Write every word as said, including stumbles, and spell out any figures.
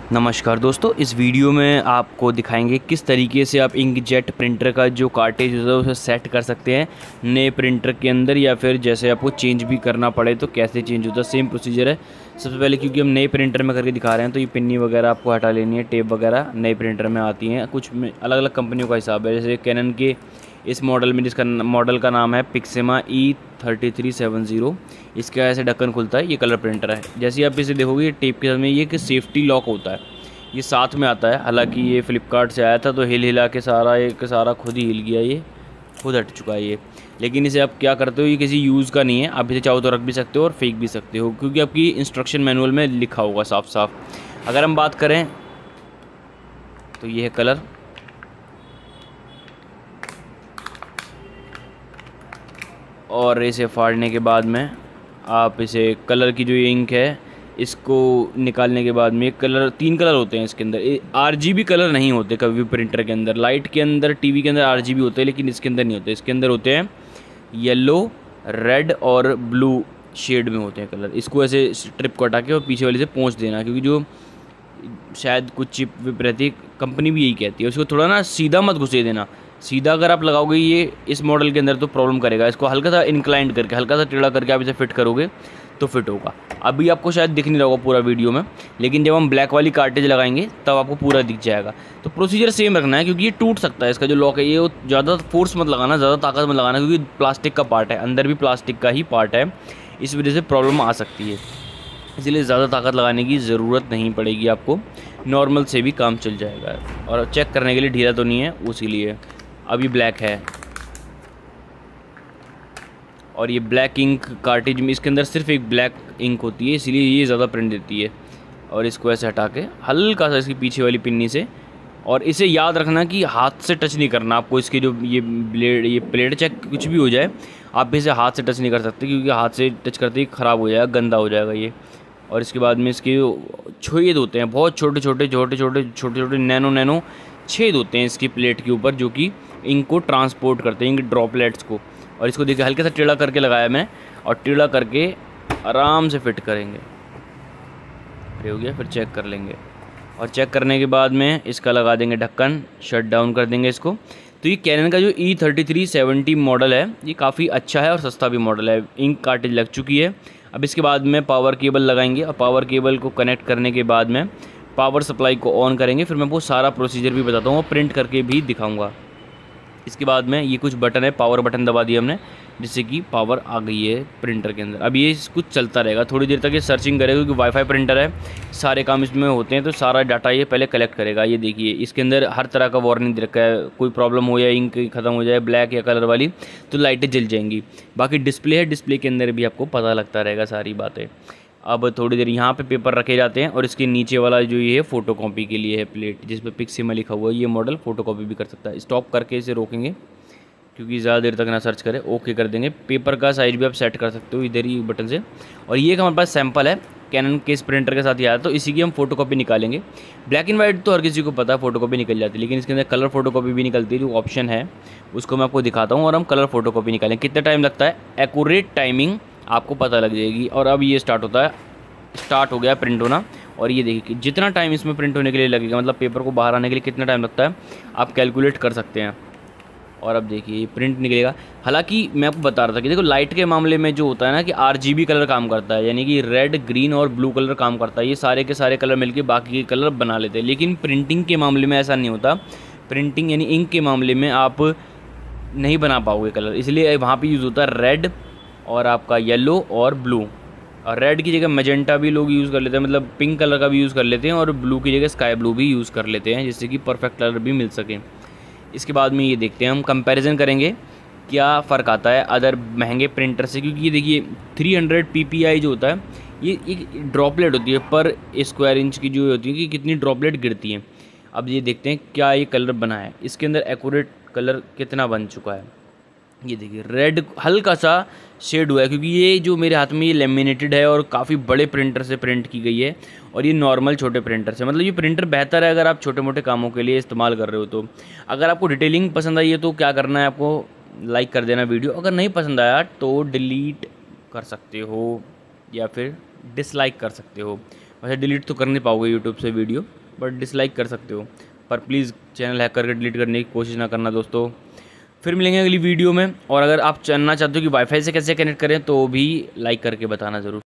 नमस्कार दोस्तों, इस वीडियो में आपको दिखाएंगे किस तरीके से आप इंकजेट प्रिंटर का जो कार्टेज होता है उसे सेट कर सकते हैं नए प्रिंटर के अंदर, या फिर जैसे आपको चेंज भी करना पड़े तो कैसे चेंज होता है। सेम प्रोसीजर है। सबसे पहले क्योंकि हम नए प्रिंटर में करके दिखा रहे हैं तो ये पिन्नी वगैरह आपको हटा लेनी है, टेप वगैरह नए प्रिंटर में आती हैं। कुछ में अलग अलग कंपनियों का हिसाब है, जैसे कैनन के इस मॉडल में, जिसका मॉडल का नाम है Pixma E thirty three seven zero, इसका ऐसे ढक्कन खुलता है। ये कलर प्रिंटर है। जैसे आप इसे देखोगे टेप के साथ में ये कि सेफ्टी लॉक होता है, ये साथ में आता है। हालांकि ये फ्लिपकार्ट से आया था तो हिल हिला के सारा एक सारा खुद ही हिल गया, ये खुद हट चुका है ये। लेकिन इसे आप क्या करते हो, ये किसी यूज़ का नहीं है। आप इसे चाहो तो रख भी सकते हो और फेंक भी सकते हो, क्योंकि आपकी इंस्ट्रक्शन मैनुअल में लिखा होगा साफ साफ। अगर हम बात करें तो ये है कलर, और इसे फाड़ने के बाद में आप इसे कलर की जो इंक है इसको निकालने के बाद में कलर, तीन कलर होते हैं इसके अंदर। आरजीबी कलर नहीं होते कभी भी प्रिंटर के अंदर। लाइट के अंदर, टीवी के अंदर आरजीबी होते हैं, लेकिन इसके अंदर नहीं होते। इसके अंदर होते हैं येलो, रेड और ब्लू शेड में होते हैं कलर। इसको ऐसे स्ट्रिप को हटा के और पीछे वाले से पोंछ देना, क्योंकि जो शायद कुछ चिप विप रहती है, कंपनी भी यही कहती है, उसको थोड़ा ना सीधा मत घुसे देना। सीधा अगर आप लगाओगे ये इस मॉडल के अंदर तो प्रॉब्लम करेगा। इसको हल्का सा इंक्लाइंड करके, हल्का सा टेढ़ा करके आप इसे फिट करोगे तो फिट होगा। अभी आपको शायद दिख नहीं रहा होगा पूरा वीडियो में, लेकिन जब हम ब्लैक वाली कार्टेज लगाएंगे तब आपको पूरा दिख जाएगा। तो प्रोसीजर सेम रखना है, क्योंकि ये टूट सकता है। इसका जो लॉक है ये ज़्यादा फोर्स मत लगाना, ज़्यादा ताकत मत लगाना, क्योंकि प्लास्टिक का पार्ट है, अंदर भी प्लास्टिक का ही पार्ट है, इस वजह से प्रॉब्लम आ सकती है। इसलिए ज़्यादा ताकत लगाने की ज़रूरत नहीं पड़ेगी आपको, नॉर्मल से भी काम चल जाएगा। और चेक करने के लिए ढीला तो नहीं है, उसी लिए। अभी ब्लैक है, और ये ब्लैक इंक कार्टेज में इसके अंदर सिर्फ एक ब्लैक इंक होती है, इसीलिए ये ज़्यादा प्रिंट देती है। और इसको ऐसे हटा के हल्का सा इसकी पीछे वाली पिन्नी से, और इसे याद रखना कि हाथ से टच नहीं करना आपको। इसके जो ये ब्लेड, ये प्लेट चाहे कुछ भी हो जाए, आप इसे हाथ से टच नहीं कर सकते, क्योंकि हाथ से टच करते ही ख़राब हो जाएगा, गंदा हो जाएगा ये। और इसके बाद में इसके छेद होते हैं, बहुत छोटे छोटे छोटे छोटे छोटे छोटे नैनो नैनो छेद होते हैं इसकी प्लेट के ऊपर, जो कि इंक को ट्रांसपोर्ट करते हैं, इंक ड्रॉपलेट्स को। और इसको देखिए हल्के सा टेढ़ा करके लगाया मैंने, और टेढ़ा करके आराम से फिट करेंगे। ये हो गया, फिर चेक कर लेंगे। और चेक करने के बाद में इसका लगा देंगे ढक्कन, शट डाउन कर देंगे इसको। तो ये कैनन का जो E thirty three seventy model है, ये काफ़ी अच्छा है और सस्ता भी मॉडल है। इंक कार्टेज लग चुकी है। अब इसके बाद में पावर केबल लगाएंगे, और पावर केबल को कनेक्ट करने के बाद में पावर सप्लाई को ऑन करेंगे। फिर मैं वो सारा प्रोसीजर भी बताता हूँ और प्रिंट करके भी दिखाऊँगा। इसके बाद में ये कुछ बटन है, पावर बटन दबा दिया हमने, जिससे कि पावर आ गई है प्रिंटर के अंदर। अब ये कुछ चलता रहेगा थोड़ी देर तक, ये सर्चिंग करेगा, क्योंकि वाईफाई प्रिंटर है, सारे काम इसमें होते हैं, तो सारा डाटा ये पहले कलेक्ट करेगा। ये देखिए इसके अंदर हर तरह का वार्निंग दे रखा है, कोई प्रॉब्लम हो या इंक खत्म हो जाए ब्लैक या कलर वाली, तो लाइटें जल जाएंगी। बाकी डिस्प्ले है, डिस्प्ले के अंदर भी आपको पता लगता रहेगा सारी बातें। अब थोड़ी देर यहाँ पे पेपर रखे जाते हैं, और इसके नीचे वाला जो ये है फोटो कॉपी के लिए है प्लेट, जिस पे पिक्सिमा लिखा हुआ है। ये मॉडल फोटो कॉपी भी कर सकता है। स्टॉप करके इसे रोकेंगे, क्योंकि ज़्यादा देर तक ना सर्च करें। ओके कर देंगे। पेपर का साइज भी आप सेट कर सकते हो इधर ही बटन से। और ये हमारे पास सैंपल है, कैनन के इस प्रिंटर के साथ ही आया, तो इसी की हम फोटो कॉपी निकालेंगे। ब्लैक एंड वाइट तो हर किसी को पता है फोटो कॉपी निकल जाती है, लेकिन इसके अंदर कलर फोटो कॉपी भी निकलती है, जो ऑप्शन है उसको मैं आपको दिखाता हूँ। और हम कलर फोटो कॉपी निकालेंगे। कितना टाइम लगता है, एक्यूरेट टाइमिंग आपको पता लग जाएगी। और अब ये स्टार्ट होता है, स्टार्ट हो गया प्रिंट होना। और ये देखिए कि जितना टाइम इसमें प्रिंट होने के लिए लगेगा, मतलब पेपर को बाहर आने के लिए कितना टाइम लगता है, आप कैलकुलेट कर सकते हैं। और अब देखिए प्रिंट निकलेगा। हालांकि मैं आपको बता रहा था कि देखो लाइट के मामले में जो होता है ना, कि आरजीबी कलर काम करता है, यानी कि रेड, ग्रीन और ब्लू कलर काम करता है। ये सारे के सारे कलर मिलके बाकी के कलर बना लेते हैं। लेकिन प्रिंटिंग के मामले में ऐसा नहीं होता। प्रिंटिंग यानी इंक के मामले में आप नहीं बना पाओगे कलर, इसलिए वहाँ पर यूज़ होता है रेड और आपका येलो और ब्लू। और रेड की जगह मैजेंटा भी लोग यूज़ कर लेते हैं, मतलब पिंक कलर का भी यूज़ कर लेते हैं, और ब्लू की जगह स्काई ब्लू भी यूज़ कर लेते हैं, जिससे कि परफेक्ट कलर भी मिल सके। इसके बाद में ये देखते हैं, हम कंपैरिजन करेंगे क्या फ़र्क आता है अदर महंगे प्रिंटर से। क्योंकि ये देखिए three hundred P P I जो होता है, ये एक ड्रॉपलेट होती है पर स्क्वायर इंच की, जो होती है कि कितनी ड्रॉपलेट गिरती हैं। अब ये देखते हैं क्या ये कलर बना है, इसके अंदर एक्यूरेट कलर कितना बन चुका है। ये देखिए रेड हल्का सा शेड हुआ है, क्योंकि ये जो मेरे हाथ में ये लेमिनेटेड है और काफ़ी बड़े प्रिंटर से प्रिंट की गई है, और ये नॉर्मल छोटे प्रिंटर से। मतलब ये प्रिंटर बेहतर है अगर आप छोटे मोटे कामों के लिए इस्तेमाल कर रहे हो तो। अगर आपको डिटेलिंग पसंद आई है तो क्या करना है, आपको लाइक कर देना वीडियो। अगर नहीं पसंद आया तो डिलीट कर सकते हो या फिर डिसलाइक कर सकते हो। वैसे डिलीट तो कर नहीं पाओगे यूट्यूब से वीडियो, बट डिसलाइक कर सकते हो, पर प्लीज़ चैनल हैक करके डिलीट करने की कोशिश ना करना दोस्तों। फिर मिलेंगे अगली वीडियो में, और अगर आप जानना चाहते हो कि वाईफाई से कैसे कनेक्ट करें तो भी लाइक करके बताना ज़रूर।